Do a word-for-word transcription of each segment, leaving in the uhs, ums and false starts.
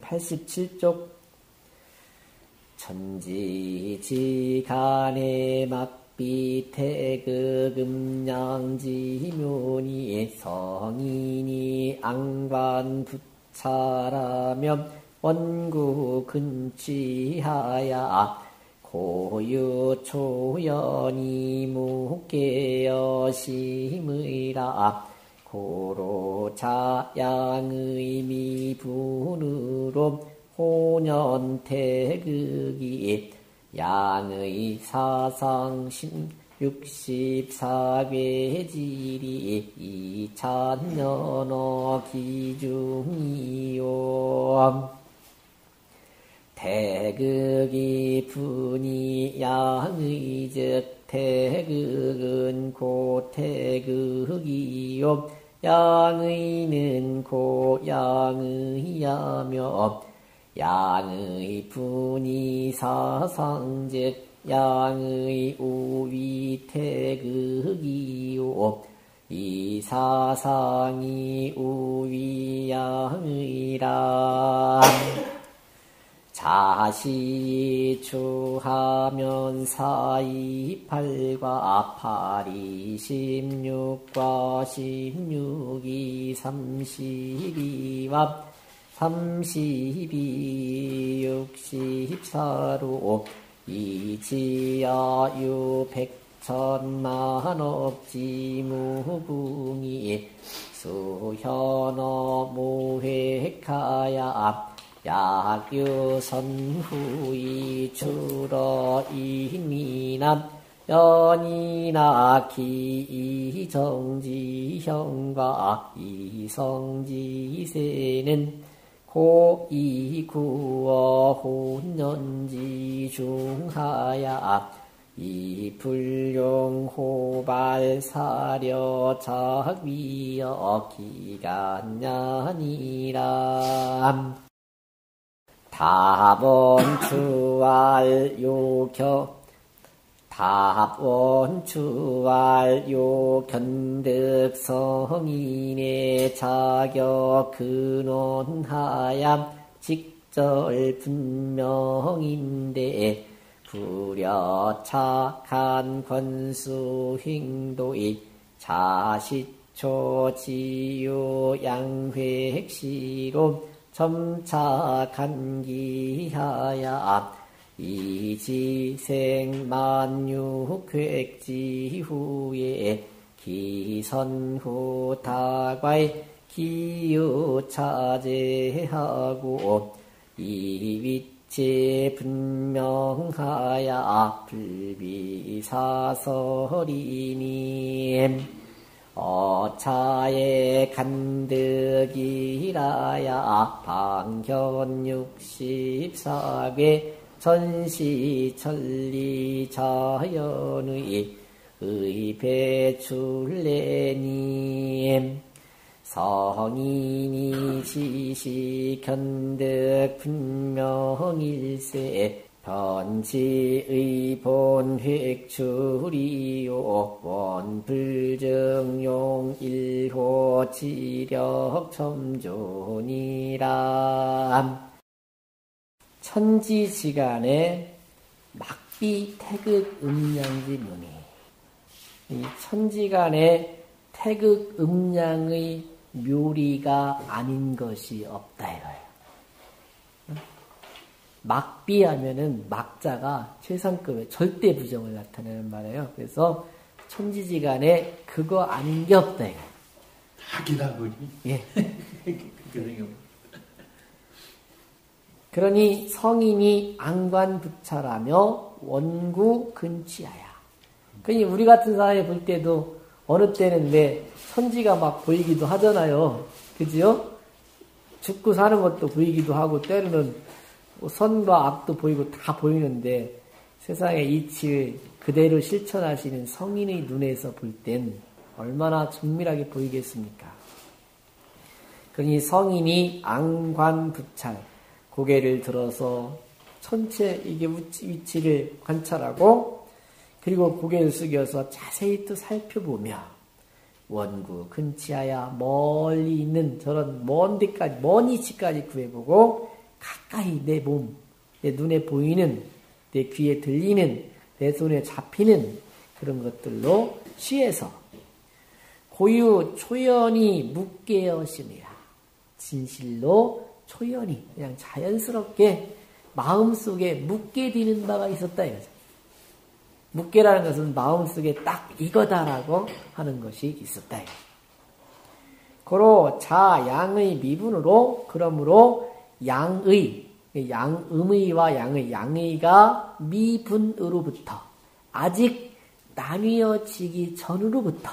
팔십칠 쪽 천지지간의 막비태극음양지묘니 성인이 앙관부차라면 원구근취하야 고유초연이 묵계여심의라 고로자양의 미분으로 혼연태극이 양의 사상심 육십사괴질이 이천년어 기중이요 태극이 분이 양의 즉 태극은 고태극이요 양의는 고양의야며 양의 분이 사상 즉 양의 우위태극이요 이 사상이 우위양의라 자시 추하면 사이팔과 팔이 십육과 십육이 삼십이와 삼십이 육십사로 이지야유 백천만업지무궁이 수현어 무획하야 약유선후이 주러 이미남 연이나 기정지형과 이성지세는 고이구어 혼연지 중하야 이불용호발사려 작위여 기간냐니라 답원추알 요겨 답원추알 요견득 성인의 자격 근원하야 직절 분명인데 부려 착한 권수 행도의 자시초 지요 양획시로 점차 간기하야 이지생 만육획지 후에 기선후 다과의 기유차제하고 이위치 분명하야 불비사설이니 어차의 간득이라야 방견 육십사괴 전시천리 자연의 의배출래님 성인이 지시견득 분명일세 변치의 본획출이요 원불정용 일호 지력 첨존이라 천지지간의 막비 태극 음양지 묘니 이 천지간의 태극 음양의 묘리가 아닌 것이 없다 이거예요. 막비하면은 막자가 최상급의 절대 부정을 나타내는 말이에요. 그래서 천지지간에 그거 아닌 게 없다 이거예요. 하기다 보니. 예. 그러니 성인이 안관부차라며 원구 근치하야. 그러니 우리 같은 사람이 볼 때도 어느 때는 내 천지가 막 보이기도 하잖아요. 그지요? 죽고 사는 것도 보이기도 하고 때로는 선과 악도 보이고 다 보이는데 세상의 이치를 그대로 실천하시는 성인의 눈에서 볼 땐 얼마나 정밀하게 보이겠습니까? 그러니 성인이 앙관부찰 고개를 들어서 전체 이게 위치를 관찰하고 그리고 고개를 숙여서 자세히 또 살펴보며 원구 근치하야 멀리 있는 저런 먼 데까지 먼 이치까지 구해보고 가까이 내 몸, 내 눈에 보이는, 내 귀에 들리는, 내 손에 잡히는 그런 것들로 취해서 고유 초연히 묵게여심이라. 진실로 초연히 그냥 자연스럽게 마음속에 묵게 되는 바가 있었다 이거죠. 묵게라는 것은 마음속에 딱 이거다라고 하는 것이 있었다 이거죠. 고로 자 양의 미분으로 그러므로 양의 양음의와 양의 양의가 미분으로부터 아직 나뉘어지기 전으로부터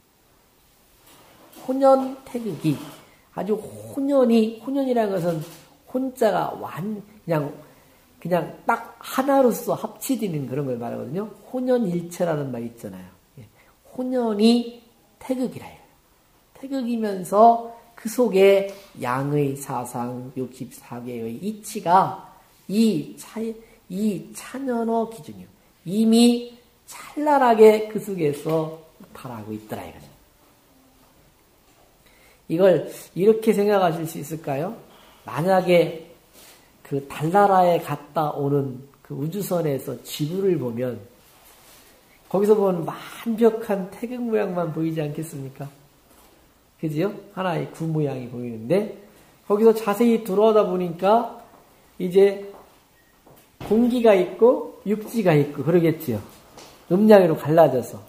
혼연 태극이 아주 혼연이 혼연이라는 것은 혼자가 완 그냥 그냥 딱 하나로서 합치되는 그런 걸 말하거든요. 혼연일체라는 말이 있잖아요. 혼연이 태극이라요. 태극이면서 그 속에 양의 사상 육십사 개의 이치가 이, 차, 이 찬연어 기준이요. 이미 찬란하게 그 속에서 발하고 있더라 이거죠. 이걸 이렇게 생각하실 수 있을까요? 만약에 그 달나라에 갔다 오는 그 우주선에서 지구를 보면 거기서 보면 완벽한 태극 모양만 보이지 않겠습니까? 그지요? 하나의 구 모양이 보이는데 거기서 자세히 들어오다 보니까 이제 공기가 있고 육지가 있고 그러겠지요. 음양으로 갈라져서.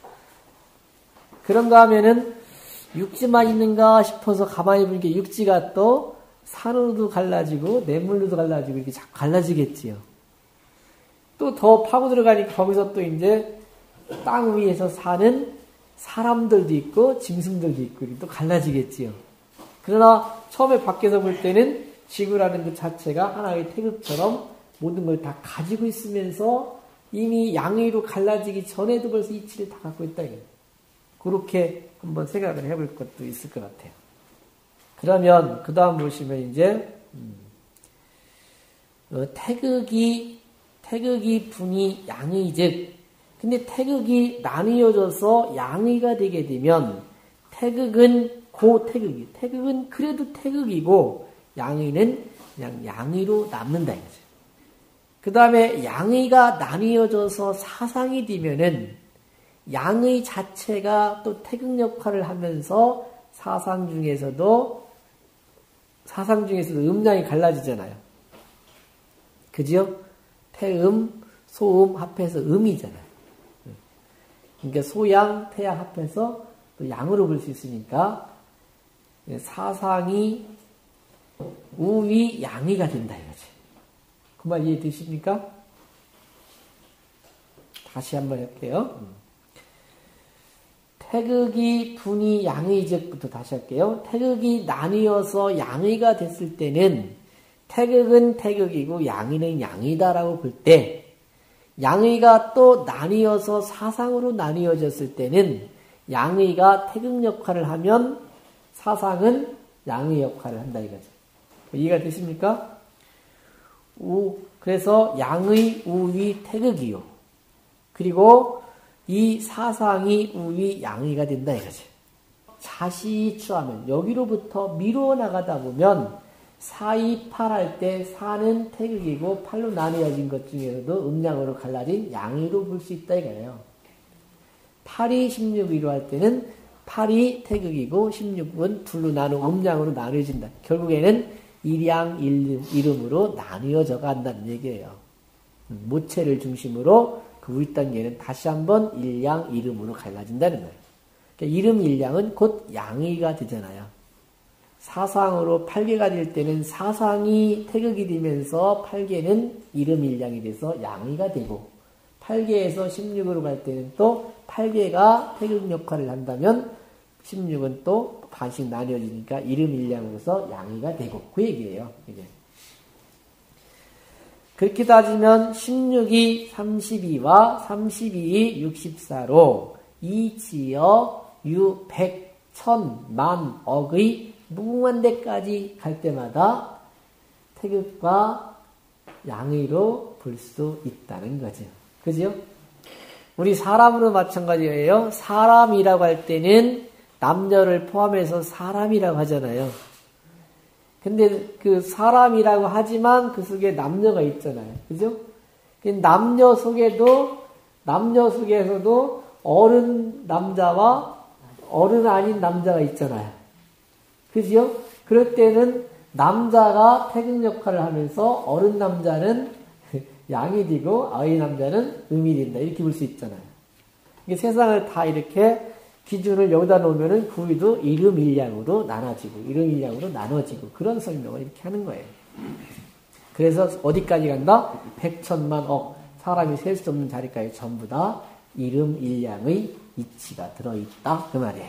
그런가 하면은 육지만 있는가 싶어서 가만히 보니까 육지가 또 산으로도 갈라지고 냇물로도 갈라지고 이렇게 자꾸 갈라지겠지요. 또 더 파고 들어가니까 거기서 또 이제 땅 위에서 사는 사람들도 있고 짐승들도 있고 또 갈라지겠지요. 그러나 처음에 밖에서 볼 때는 지구라는 그 자체가 하나의 태극처럼 모든 걸 다 가지고 있으면서 이미 양의로 갈라지기 전에도 벌써 이치를 다 갖고 있다. 그렇게 한번 생각을 해볼 것도 있을 것 같아요. 그러면 그 다음 보시면 이제 음, 어, 태극이 태극이 분이 양의즉 근데 태극이 나뉘어져서 양의가 되게 되면 태극은 고 태극이 태극은 그래도 태극이고 양의는 그냥 양의로 남는다 이거죠. 그 다음에 양의가 나뉘어져서 사상이 되면은 양의 자체가 또 태극 역할을 하면서 사상 중에서도 사상 중에서도 음양이 갈라지잖아요. 그죠? 태음, 소음 합해서 음이잖아요. 그러니까 소양, 태양 합해서 또 양으로 볼 수 있으니까 사상이 우위, 양의가 된다 이거지. 그 말 이해되십니까? 다시 한번 할게요. 태극이 분이 양의즉부터 다시 할게요. 태극이 나뉘어서 양의가 됐을 때는 태극은 태극이고 양의는 양이다라고 볼 때 양의가 또 나뉘어서 사상으로 나뉘어졌을 때는 양의가 태극 역할을 하면 사상은 양의 역할을 한다 이거죠. 이해가 되십니까? 우, 그래서 양의 우위 태극이요. 그리고 이 사상이 우위 양의가 된다 이거지. 자시 추하면 여기로부터 미루어 나가다 보면 사이 팔 할 때 사는 태극이고 팔로 나뉘어진 것 중에서도 음양으로 갈라진 양의로 볼 수 있다 이거예요. 팔이 십육의로 할 때는 팔이 태극이고 십육은 둘로 나누어 음양으로 나뉘어진다. 결국에는 일양 일음으로 나뉘어져 간다는 얘기예요. 모체를 중심으로 그 울 단계는 다시 한번 일양 일음으로 갈라진다는 거예요. 그러니까 일음 일양은 곧 양의가 되잖아요. 사상으로 팔 개가 될 때는 사상이 태극이 되면서 팔 개는 일음 일양이 돼서 양의가 되고 팔 개에서 십육으로 갈 때는 또 팔 개가 태극 역할을 한다면 십육은 또 반씩 나뉘어지니까 일음 일양으로서 양의가 되고 그 얘기예요. 이제. 그렇게 따지면 십육이 삼십이와 삼십이이 육십사로 이지어 유 백, 천, 만, 억의 무궁한 데까지 갈 때마다 태극과 양의로 볼 수 있다는 거죠. 그죠? 우리 사람으로 마찬가지예요. 사람이라고 할 때는 남녀를 포함해서 사람이라고 하잖아요. 근데 그 사람이라고 하지만 그 속에 남녀가 있잖아요. 그죠? 남녀 속에도, 남녀 속에서도 어른 남자와 어른 아닌 남자가 있잖아요. 그죠? 그럴 때는 남자가 태극 역할을 하면서 어른 남자는 양이 되고 아이 남자는 음이 된다. 이렇게 볼 수 있잖아요. 이게 세상을 다 이렇게 기준을 여기다 놓으면은 구위도 일음일량으로 나눠지고 일음일량으로 나눠지고 그런 설명을 이렇게 하는 거예요. 그래서 어디까지 간다? 백천만억 사람이 셀 수 없는 자리까지 전부 다 일음일량의 이치가 들어있다 그 말이에요.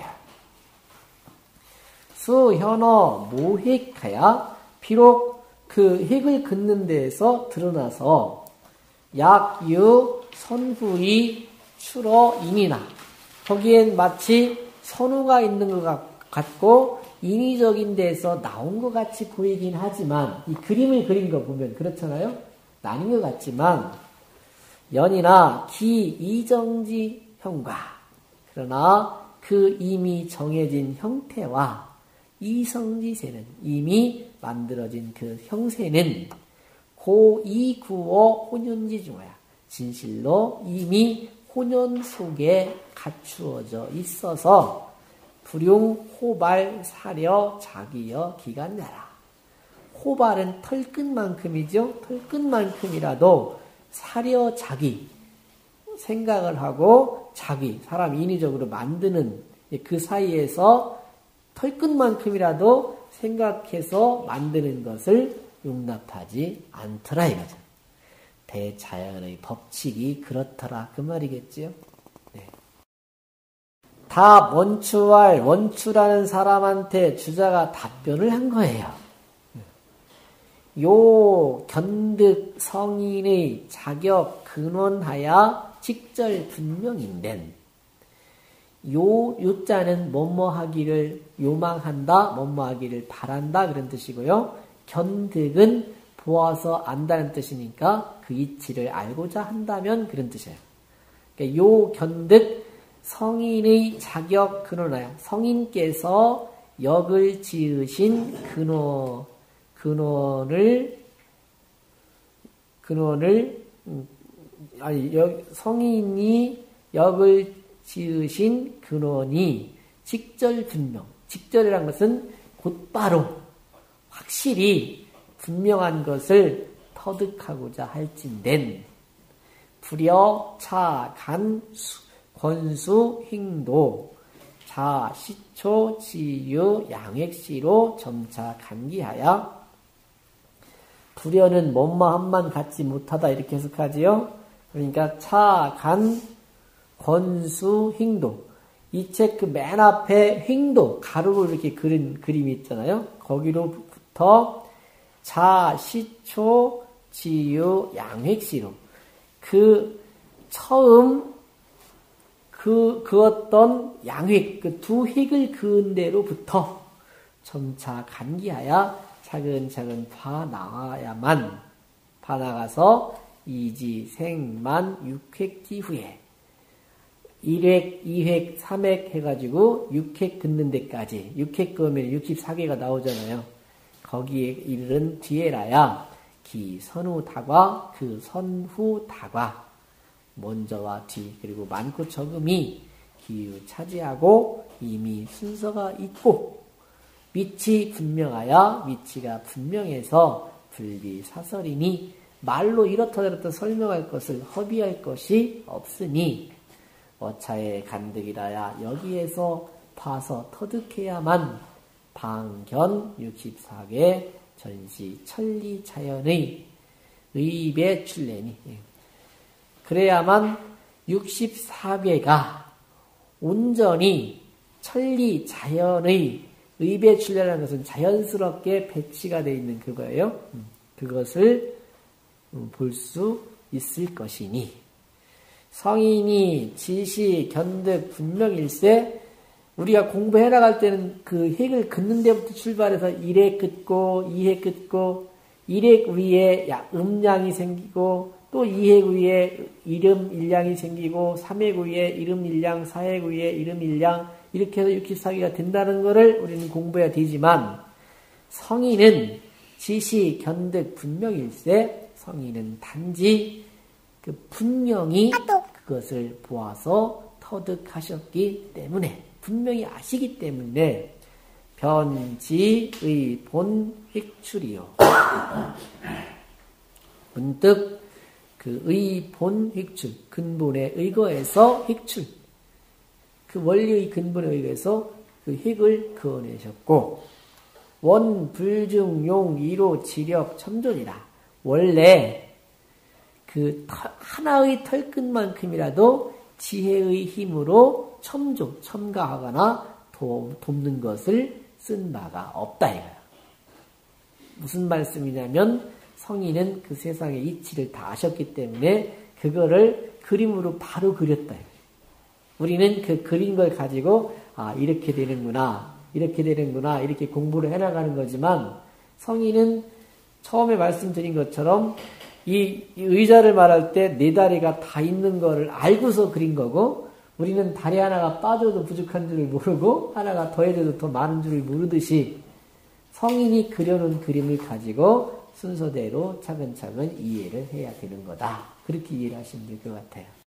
수현어 모획하야 비록 그 핵을 긋는 데에서 드러나서 약유 선후의 출어 인이나 거기엔 마치 선우가 있는 것 같고 인위적인 데에서 나온 것 같이 보이긴 하지만 이 그림을 그린 거 보면 그렇잖아요. 나는 것 같지만 연이나 기 이정지 형과 그러나 그 이미 정해진 형태와 이성지세는 이미 만들어진 그 형세는 고이구어 혼연지 중하야 진실로 이미 혼연 속에 갖추어져 있어서 불용 호발 사려 자기여 기간나라. 호발은 털끝만큼이죠. 털끝만큼이라도 사려 자기 생각을 하고 자기 사람 인위적으로 만드는 그 사이에서 털끝만큼이라도 생각해서 만드는 것을 용납하지 않더라 이거죠. 대자연의 법칙이 그렇더라 그 말이겠지요. 네. 다 원추할 원추라는 사람한테 주자가 답변을 한 거예요. 요 견득 성인의 자격 근원하야 직절 분명인된 요 요자는 뭐뭐 하기를 요망한다, 뭐뭐 하기를 바란다 그런 뜻이고요. 견득은 보아서 안다는 뜻이니까 그 이치를 알고자 한다면 그런 뜻이에요. 그러니까 요 견득 성인의 자격 근원하야 성인께서 역을 지으신 근원 근원을 근원을 아니 성인이 역을 지으신 근원이 직절분명. 직절이란 것은 곧바로 확실히 분명한 것을 터득하고자 할진된 불여 차 간 권수 행도 자 시초 지유 양액시로 점차 간기하여 불여는 뭐뭐함만 갖지 못하다 이렇게 해석하지요. 그러니까 차 간 권수 행도 이 책 그 맨 앞에 행도 가로로 이렇게 그린 그림이 있잖아요. 거기로부터 자, 시초, 지유, 양획시로 그 처음 그 그었던 양획 그 두 획을 그은 대로부터 점차 간기하여 차근차근 파 나가야만 파 나가서 이지 생만 육획지 후에 일획, 이획, 삼획 해가지고 육획 긋는 데까지 육획 그으면 육십사 개가 나오잖아요. 거기에 이르는 뒤에라야 기 선후 다과 그 선후 다과 먼저와 뒤 그리고 많고 적음이 기유 차지하고 이미 순서가 있고 밑이 분명하여 밑이가 분명해서 불비사설이니 말로 이렇다 저렇다 설명할 것을 허비할 것이 없으니 어차의 간득이라야 여기에서 봐서 터득해야만 방견 육십사 개 전시 천리 자연의 의배 출래니 그래야만 육십사 개가 온전히 천리 자연의 의배 출래라는 것은 자연스럽게 배치가 되어 있는 그거예요. 그것을 볼 수 있을 것이니 성인이 지시 견득 분명일세 우리가 공부해 나갈 때는 그 핵을 긋는 데부터 출발해서 일획 긋고 이획 긋고 일획 위에 음량이 생기고 또 이획 위에 이름 일량이 생기고 삼획 위에 이름 일량 사획 위에 이름 일량 이렇게 해서 육십사 개가 된다는 것을 우리는 공부해야 되지만 성인은 지시, 견득, 분명일세. 성인은 단지 그 분명히 그것을 보아서 터득하셨기 때문에, 분명히 아시기 때문에 변지의 본 획출이요. 문득 그 의 본 획출, 근본에 의거해서 획출, 그 원리의 근본에 의거해서 그 획을 그어내셨고, 원, 불중, 용, 이로, 지력, 첨존이라. 원래 그 털, 하나의 털끝만큼이라도 지혜의 힘으로 첨조, 첨가하거나 도, 돕는 것을 쓴 바가 없다 이거야. 무슨 말씀이냐면 성인은 그 세상의 이치를 다 아셨기 때문에 그거를 그림으로 바로 그렸다. 우리는 그 그린 걸 가지고 아 이렇게 되는구나, 이렇게 되는구나, 이렇게 공부를 해나가는 거지만, 성인은 처음에 말씀드린 것처럼 이 의자를 말할 때 네 다리가 다 있는 거를 알고서 그린 거고, 우리는 다리 하나가 빠져도 부족한 줄을 모르고 하나가 더해져도 더 많은 줄을 모르듯이 성인이 그려놓은 그림을 가지고 순서대로 차근차근 이해를 해야 되는 거다. 그렇게 이해를 하시면 될 것 같아요.